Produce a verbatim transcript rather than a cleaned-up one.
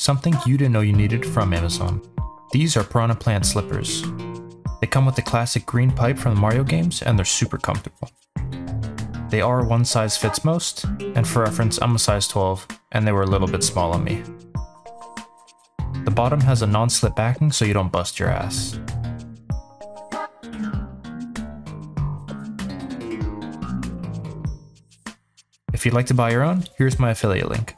something you didn't know you needed from Amazon. These are Piranha plant slippers. They come with the classic green pipe from the Mario games and they're super comfortable. They are one size fits most, and for reference I'm a size twelve and they were a little bit small on me. The bottom has a non-slip backing so you don't bust your ass. If you'd like to buy your own, here's my affiliate link.